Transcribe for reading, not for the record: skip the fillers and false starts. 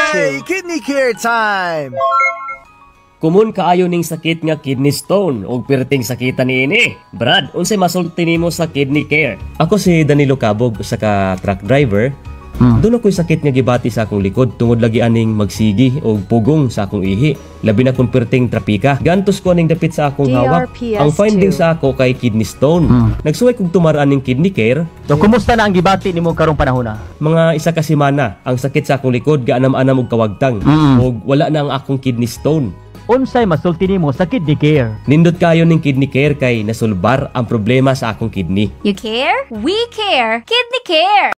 Hey, kidney care time! Kumun kaayo ning sakit nga kidney stone ug perting sakita niini. Brad, unsay masulti nimo sa kidney care? Ako si Danilo Cabog, usa ka truck driver. Doon ako'y sakit nga gibati sa akong likod tungod lagi aning magsigi o pugong sa akong ihi. Labi na kung perting trapika. Gantos ko aning dapit sa akong hawak. Ang finding sa ako kay kidney stone. Nagsuway kong tumaraan ning kidney care. So, kumusta na ang gibati nimo karong panahon na? Mga isa ka semana, ang sakit sa akong likod gaanam-anam og kawagtang. Og wala na ang akong kidney stone. Unsay masulti nimo sa kidney care? Nindot kayo ning kidney care kay nasulbar ang problema sa akong kidney. You care? We care! Kidney care!